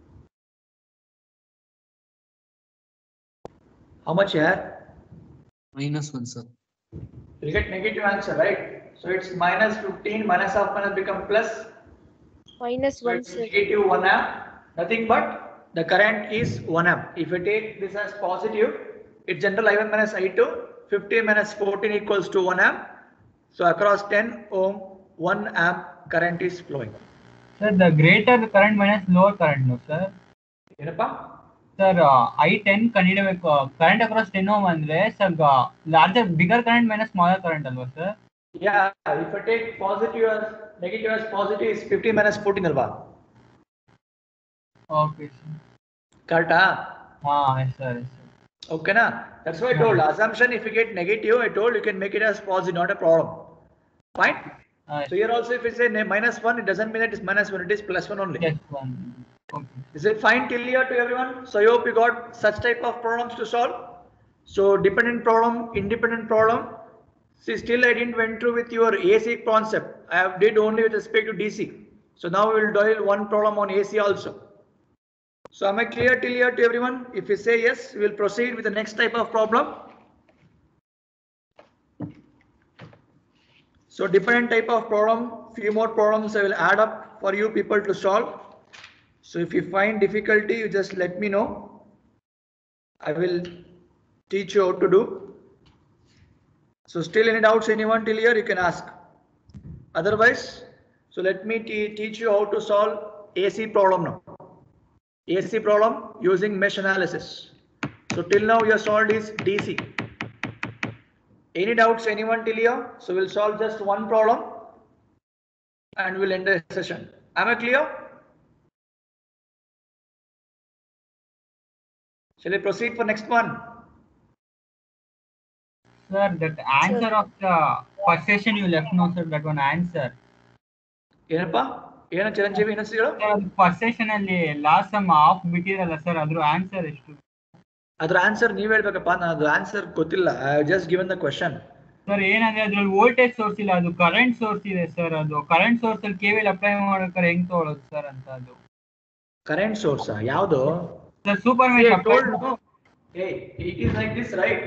How much here? -1, sir. You get negative answer, right? So it's minus 15, minus half minus become plus. minus So 1, it's sir. negative 1 amp. Nothing but the current is 1 amp. If you take this as positive, it's general I1 minus I2. 15 minus 14 equals to 1 amp. So across 10 ohm, 1 amp current is flowing. Sir, the greater the current minus lower current, no, sir. Yenappa? Sir, I10 current across 10 ohm andre, sir, larger, bigger current minus smaller current, alva, sir. Yeah, if I take positive as negative as positive is 15 minus 14 alva. Okay, sir. Correct? Yes, sir. Yes, sir. Okay, na? That's why I told. Assumption if you get negative, I told you can make it as positive, not a problem. Fine? So here also if you say minus 1, it doesn't mean that it's minus 1, it is plus 1 only. Yes, one. Okay. Is it fine till here to everyone? So I hope you got such type of problems to solve. So dependent problem, independent problem. See, still I didn't went through with your AC concept. I have did only with respect to DC. So now we will do one problem on AC also. So am I clear till here to everyone? If you say yes, we will proceed with the next type of problem. So different type of problem, few more problems I will add up for you people to solve. So if you find difficulty, you just let me know. I will teach you how to do. So still any doubts anyone till here you can ask. Otherwise, so let me teach you how to solve AC problem now. AC problem using mesh analysis. So till now you have solved is DC. Any doubts anyone till here? So we'll solve just one problem and we'll end the session. Am I clear? Shall we proceed for next one? Sir, that answer of the first session you left, no, sir, that one answer. ಏನಪ್ಪ ಏನು ಚಿರಂಜೀವಿ ಏನಸಿಗಳು first session ಅಲ್ಲಿ last sum off ಬಿಟ್ಟಿರಲ್ಲ sir, ಅದ್ರ answer ಎಷ್ಟು? ಅದ್ರ answer ನೀವ್ ಹೇಳ್ಬೇಕಪ್ಪ, ನಾನು ಅದು ಆನ್ಸರ್ ಗೊತ್ತಿಲ್ಲ. I just given the question. Sir ಏನಂದ್ರೆ ಅದ್ರಲ್ಲಿ ವೋಲ್ಟೇಜ್ ಸೋರ್ಸ್ ಇಲ್ಲ, ಅದು ಕರೆಂಟ್ ಸೋರ್ಸ್ ಇದೆ ಸರ್. ಅದು ಕರೆಂಟ್ ಸೋರ್ಸ್ ಅಲ್ಲಿ KVL ಅಪ್ಲೈ ಮಾಡ್ಬೇಕಾದ್ರೆ ಹೆಂಗ್ ತಗೊಳ್ಳೋದು ಸರ್ ಅಂತ? ಅದು ಕರೆಂಟ್ ಸೋರ್ಸ್ ಯಾವುದು sir? Super mesh it is like this, right?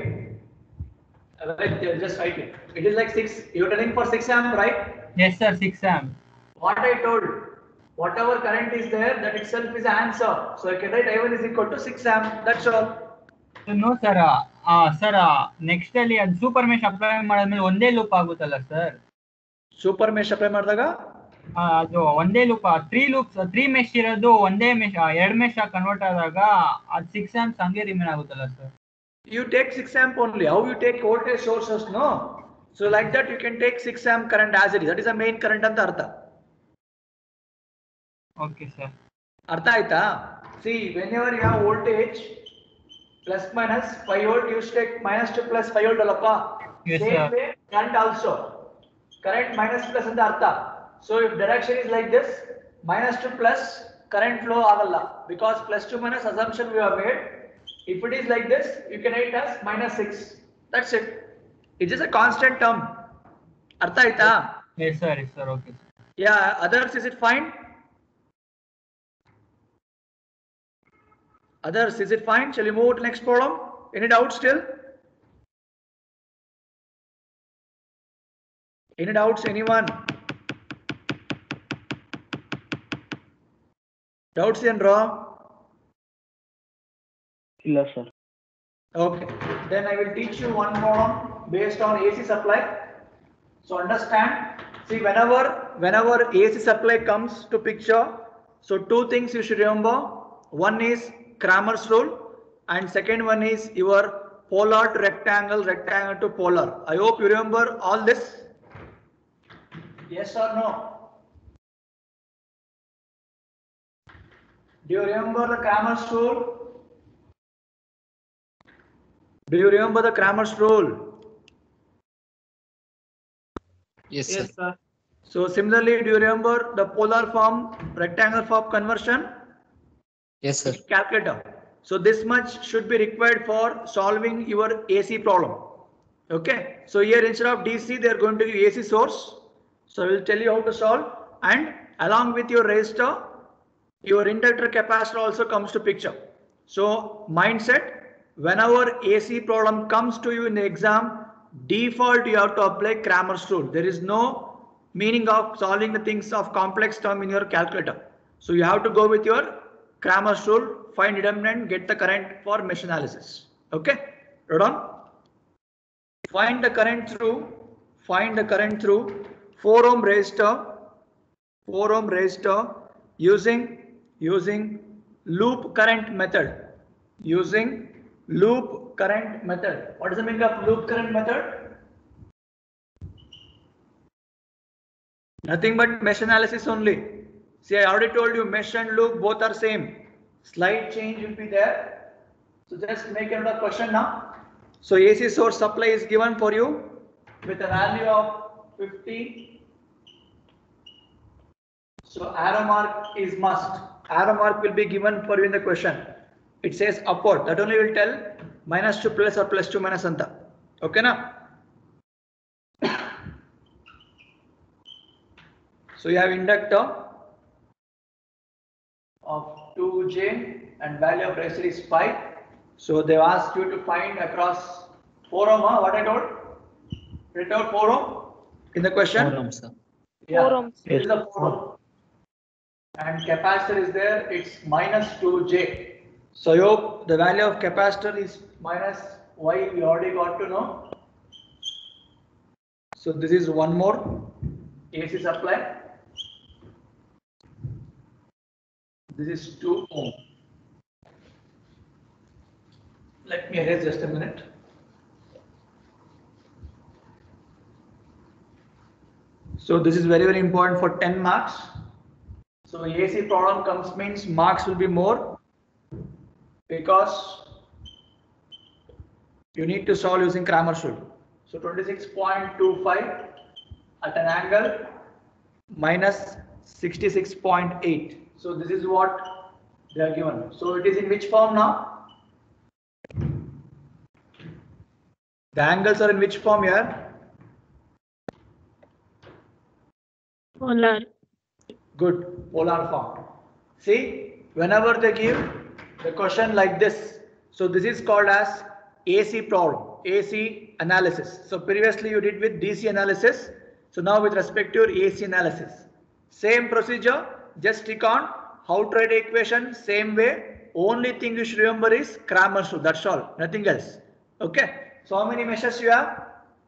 Just write it. It is like 6. You are telling for 6 amp, right? Yes sir, 6 amp. What I told, whatever current is there, that itself is an answer. So I can write I1 is equal to 6 amp. That's all. No sir. Sir next ಅಲ್ಲಿ ಅದು super mesh apply ಮಾಡಿದ್ಮೇಲೆ ಒಂದೇ loop ಆಗುತ್ತಲ್ಲ sir? Super mesh apply ಮಾಡಿದಾಗ ಅದು ಒಂದೇ loop, 3 mesh ಇರೋದು ಒಂದೇ ಮೆಶ್, 2 ಮೆಶ್ ಕನ್ವರ್ಟ್ ಆದಾಗ ಅದು 6 amps ಹಂಗೆ ರಿಮೇನ್ ಆಗುತ್ತಲ್ಲ ಸರ್? You take 6 amp only. How you take voltage sources, no? So like that you can take 6 amp current as it is. That is the main current anta artha. Okay sir. Artha aita? See, whenever you have voltage plus minus 5 volt, you take minus to plus 5 volt alappa. Yes, same sir. way current also. Current minus plus anta artha. So if direction is like this, minus to plus current flow agalla, because plus to minus assumption we have made. If it is like this, you can write as minus 6. That's it. It's just a constant term. Artha aita? Yes sir, yes sir. Okay sir. Yeah, others, is it fine? Others, is it fine? Shall we move to next problem? Any doubts still? Any doubts, anyone? Doubts in raw? ಇಲ್ಲ sir. Okay, then I will teach you one problem based on AC supply. So understand, see, whenever AC supply comes to picture, so two things you should remember. One is Cramer's rule and second one is your polar to rectangle, rectangle to polar. I hope you remember all this. Yes or no? Do you remember the Cramer's rule? Do you remember the Cramer's rule? Yes, sir. Yes, sir. So similarly, do you remember the polar form, rectangle form conversion? Yes, sir. Calculator. So this much should be required for solving your AC problem. Okay. So here instead of DC, they are going to give AC source. So I will tell you how to solve, and along with your resistor, your inductor capacitor also comes to picture. So mindset, whenever AC problem comes to you in the exam, default you have to apply Cramer's rule. There is no meaning of solving the things of complex term in your calculator. So you have to go with your Cramer's rule, find determinant, get the current for mesh analysis. Okay, hold on. Find the current through 4 ohm resistor using loop current method. What is the meaning of loop current method? Nothing but mesh analysis only. See, I already told you mesh and loop both are same. Slight change will be there. So just make another question now. So AC source supply is given for you with a value of 50. So arrow mark is must. Arrow mark will be given for you in the question. It says upward. That only will tell minus to plus or plus to minus anta. Okay na? So you have inductor of 2J and value of resistor is 5. So they asked you to find across 4 ohm. What I told? Write out 4 ohm in the question. 4 ohms, sir. Yeah, 4 ohms. it is a 4 ohm. And capacitor is there, it's minus 2J. So I hope the value of capacitor is minus Y, we already got to know. So this is one more AC supply. This is 2 ohm. Let me erase just a minute. So this is very, very important for 10 marks. So AC problem comes means marks will be more because you need to solve using Cramer's rule. So 26.25 at an angle minus 66.8. So this is what they are given. So it is in which form now? The angles are in which form here? Polar. Good, polar form. See, whenever they give the question like this, so this is called as AC problem, AC analysis. So previously you did with DC analysis. So now with respect to your AC analysis, same procedure, just stick on how to write the equation, same way. Only thing you should remember is Cramer's rule. That's all, nothing else. Okay. So how many meshes you have?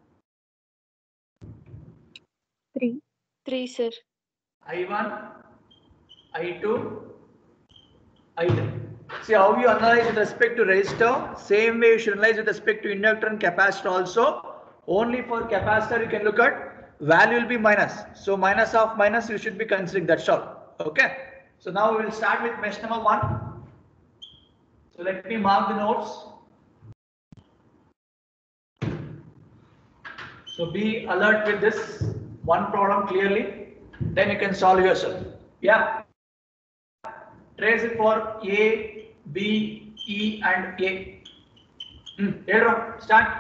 3. 3, sir. I1, I2, I3. See how you analyze with respect to resistor. Same way you should analyze with respect to inductor and capacitor also. Only for capacitor you can look at value will be minus. So minus of minus you should be considering. That's all. Okay. So now we will start with mesh number 1. So let me mark the notes. So be alert with this one problem clearly. Then you can solve yourself. Yeah. Trace it for A, B, E and A. Start.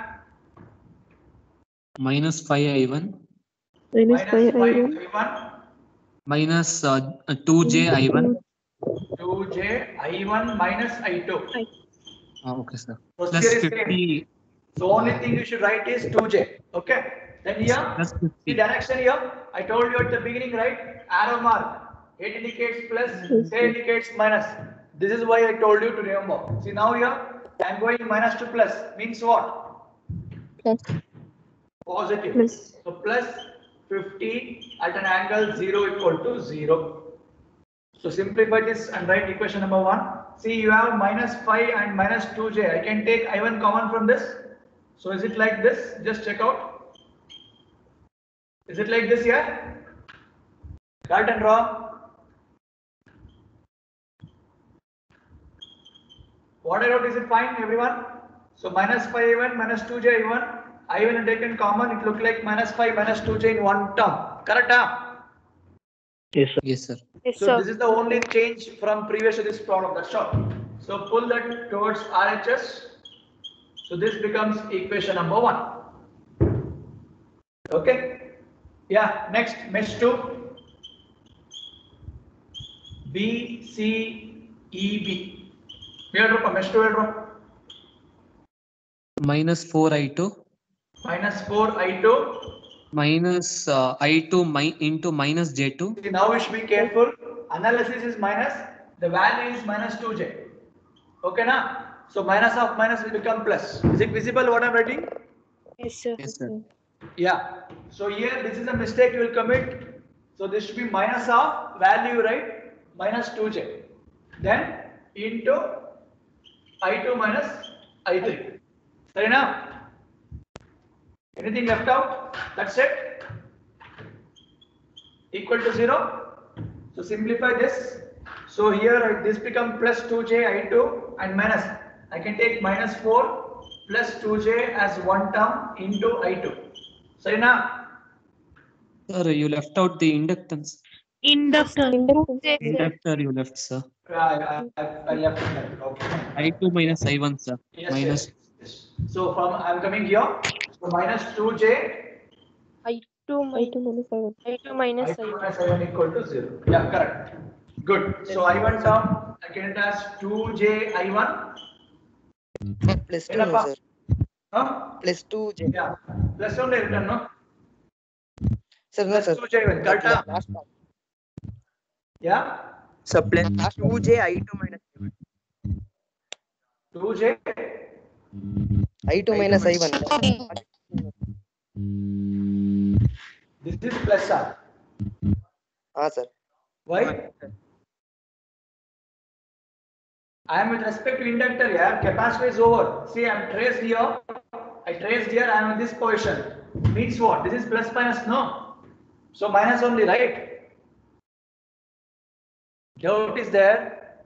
Minus 5I1. Minus 5 I1. I1. Minus 2J I1. 2J I1 minus I2. Okay, sir. So Plus here is 50. same. So only thing you should write is 2J. Okay. Then here, Plus 50. the direction here, I told you at the beginning, right? Arrow mark. It indicates plus, say indicates minus. This is why I told you to remember. See now here, I am going minus to plus. Means what? Plus. Positive. Plus. So plus 50 at an angle 0 equal to 0. So simplify this and write equation number 1. See, you have -5 and -2j. I can take I1 common from this. So is it like this? Just check out. Is it like this here? Right and wrong? What I wrote, is it fine, everyone? So -5 I1, -2j I1. I1 and taken common, it look like -5 -2j in one term. Correct? Yes, sir. Yes, sir. Yes, So sir. this is the only change from previous to this problem. That's all. So pull that towards RHS. So this becomes equation number 1. Okay. Yeah. Next, mesh 2. B C E B. Here drop mesh 2. Drop -4I2 -4 I2 minus I2 into -J2. See, now we should be careful. Analysis is minus. The value is -2j. Okay, na? So minus of minus will become plus. Is it visible what I'm writing? Yes, sir. Yes, sir. Yeah. So here this is a mistake you will commit. So this should be minus of value, right? -2j. Then into I2 minus I3. Fair enough? Anything left out? That's it. Equal to 0. So simplify this. So here this become plus 2j I2 and minus. I can take -4 plus 2j as one term into I2. So now. Sir, you left out the inductance. Inductor. Inductor you left, sir. I left it. Okay. I2 minus I1, sir. Yes, Minus. yes. So from I'm coming here. So -2j. I2 minus I1. I2 minus I1 equal to 0. Yeah, correct. Good. So I1 term I can it as 2j I1 plus 2 no, sir. Huh? Plus 2j. Yeah. Plus only written, no? Sir, no, Plus sir. 2j I1. Correct? Last part. Yeah. Sir, plus 2j I2 minus 2j I2 minus I1. This is plus R. Sir. Why? I am with respect to inductor here. Capacitor is over. See, I am traced here. I traced here. I am in this position. Means what? This is plus minus, no? So minus only, right? Doubt is there.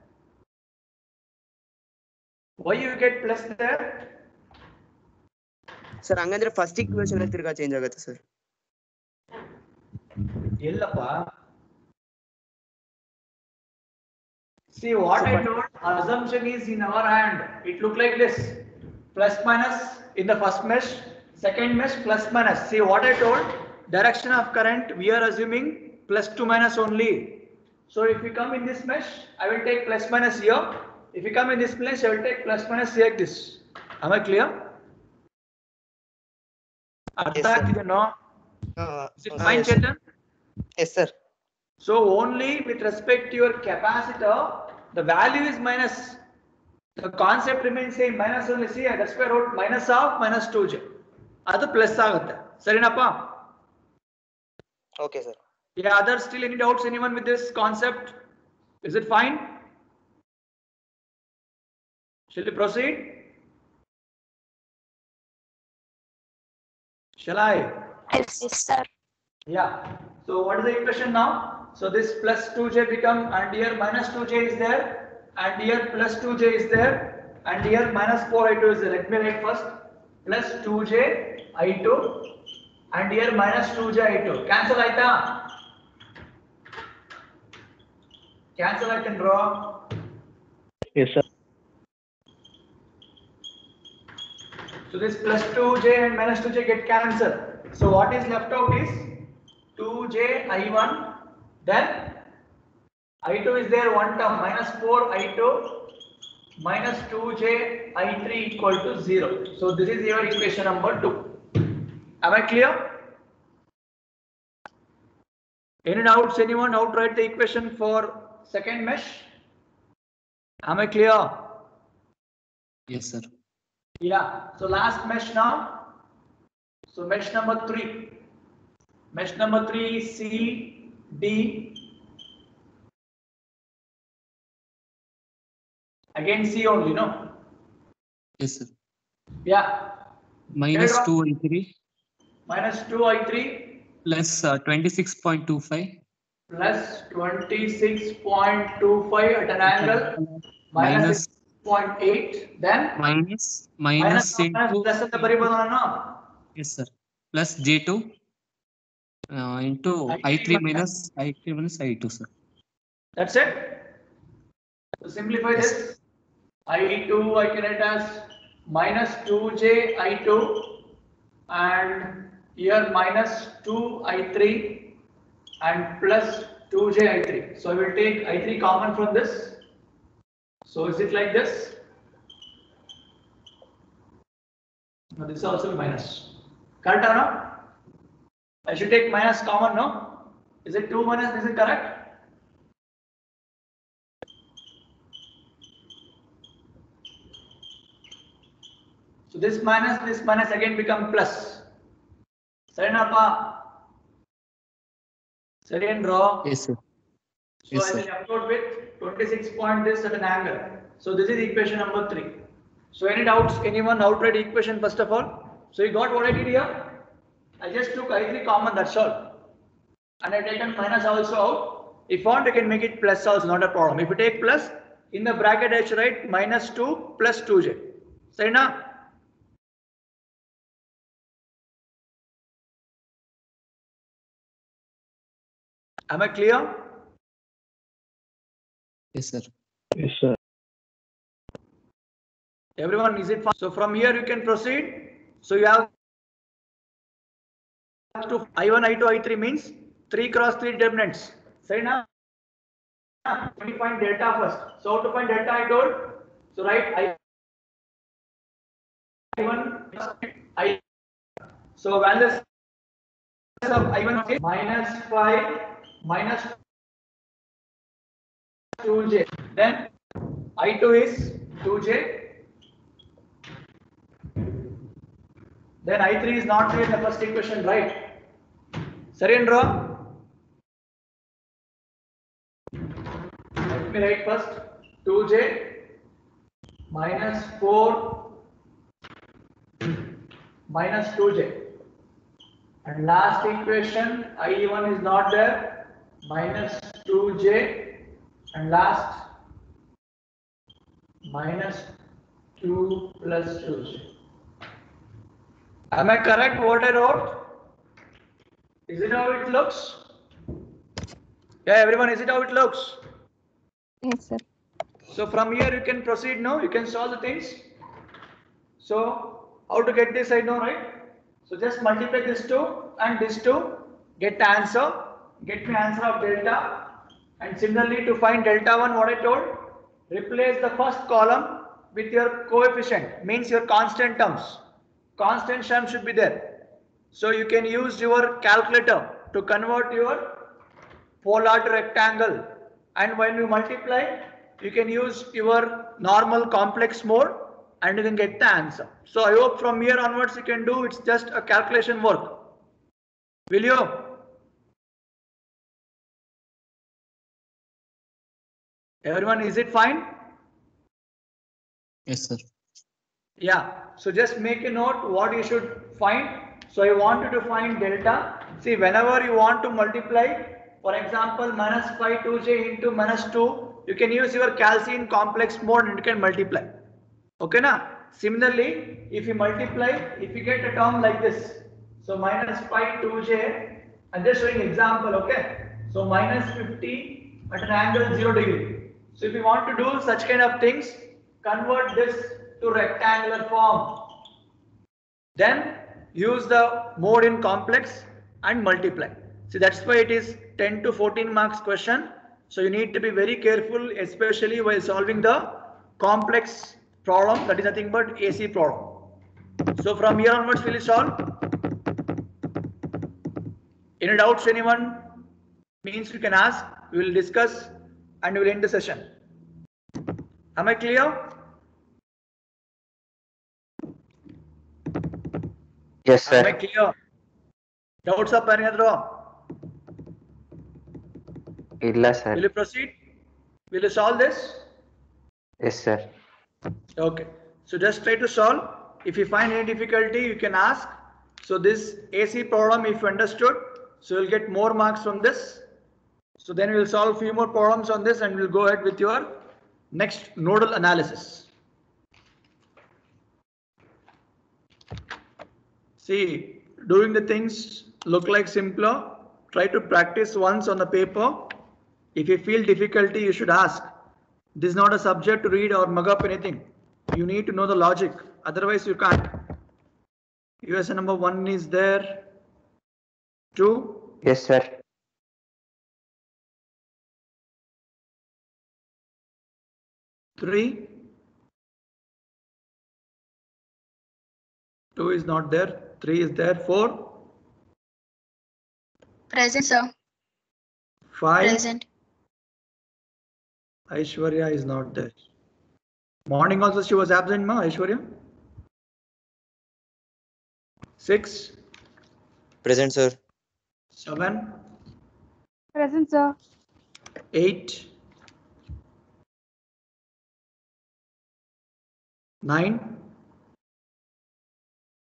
Why you get plus there? Sir, hangandre first equation tirga change agutte, sir. Ellappa. See what I told, assumption is in our hand. It look like this. Plus minus in the first mesh, second mesh plus minus. See what I told, direction of current we are assuming plus to minus only. So if we come in this mesh, I will take plus minus here. If you come in this place, I will take plus minus like this. Am I clear? Yes, sir. No? Is it fine, yes, Chetan? Yes, sir. So only with respect to your capacitor, the value is minus. The concept remains same, minus only. See, that's why I wrote minus of -2j. That's plus agutte. Sarinappa? Okay, sir. Yeah, others still any doubts? Anyone with this concept? Is it fine? Shall we proceed? Shall I? Yes, sir. Yeah. So what is the equation now? So this plus 2j become, and here minus 2j is there, and here plus 2j is there, and here minus 4I2 is there. Let me write first. Plus 2j I2, and here minus 2j I2. Cancel aita? Cancel I can draw. Yes, sir. So this plus 2j and minus 2j get cancelled. So what is left out is 2j I1, then I2 is there one term, minus 4 I2 minus 2j I3 equal to 0. So this is your equation number 2. Am I clear? Any doubts? Anyone how to write the equation for second mesh? Am I clear? Yes, sir. Yeah. So last mesh now. So mesh number 3. Mesh number 3 C, D. Again C only, no? Yes, sir. Yeah. Minus Get it 2I3 minus 2I3 plus 26.25 plus 26.25 at an angle minus 6.8. Then minus into plus ಅಂತ ಬರಿಬೋದು ನಾನು. yes sir plus J2 into I3 minus I2 sir. That's it. So simplify Yes. this. I2 I can write as minus 2j I2 and here minus 2I3 and plus 2j I3. So I will take I3 common from this. So is it like this? No, this is also minus. Correct or no? I should take minus common, no? Is it 2 minus? Is it correct? So this minus again become plus. Sarinappa. Sarin draw. Yes sir. So Yes, I will upload with 26 point this at an angle. So this is equation number 3. So any doubts? Anyone outright equation first of all? So you got what I did here? I just took I3 common, that's all. And I taken minus also out. If you want, you can make it plus also, not a problem. If you take plus, in the bracket I should write minus 2 plus 2j. Sarina? Am I clear? Yes sir. Yes, sir. Everyone, is it fine? So from here you can proceed. So you have to I1, I2, I3 means 3 cross 3 determinants. Sarina? We find delta first. So how to find delta I told? So write I1, I. So values of I1 is minus 5 minus 2j. Then I2 is 2j. Then I3 is not there in the first equation, right? Sarendra? Let me write first 2j minus 4 minus 2j. And last equation I1 is not there, minus 2j and last minus 2 plus 2j. Am I correct what I wrote? Is it how it looks? Yeah, everyone, is it how it looks? Yes, sir. So from here you can proceed now, you can solve the things. So how to get this I know, right? So just multiply this 2 and this 2, get the answer, get me answer of delta. And similarly to find delta 1, what I told, replace the first column with your coefficient, means your constant terms. Constant term should be there. So you can use your calculator to convert your polar to rectangle. And when you multiply, you can use your normal complex mode and you can get the answer. So I hope from here onwards you can do, it's just a calculation work. Will you? Everyone, is it fine? Yes sir. Yeah. So just make a note what you should find. So I want you to find delta. See, whenever you want to multiply, for example, minus 5 2j into minus 2, you can use your calcium complex mode and you can multiply. Okay, na? Similarly, if you multiply, if you get a term like this, so minus 5 2j, I'm just showing example, okay? So minus 50 at an angle 0 degree. So if you want to do such kind of things, convert this to rectangular form. Then use the mode in complex and multiply. See, that's why it is 10 to 14 marks question. So you need to be very careful, especially while solving the complex problem, that is nothing but AC problem. So from here onwards, will you solve? Any doubts, anyone? Means you can ask, we will discuss and we will end the session. Am I clear? Yes, Am I sir. clear? Doubts up any other? Illa, sir. Will you proceed? Will you solve this? Yes, sir. Okay, so just try to solve. If you find any difficulty, you can ask. So this AC problem, if you understood, so you'll get more marks from this. So then we'll solve few more problems on this and we'll go ahead with your next nodal analysis. See, doing the things look like simpler. Try to practice once on the paper. If you feel difficulty, you should ask. This is not a subject to read or mug up anything. You need to know the logic. Otherwise, you can't. USA number 1 is there. 2. Yes, sir. 3. 2 is not there. 3 is there. 4. Present, sir. 5. Present. Aishwarya is not there. Morning also she was absent, ma, Aishwarya. 6. Present, sir. 7. Present, sir. 8. 9.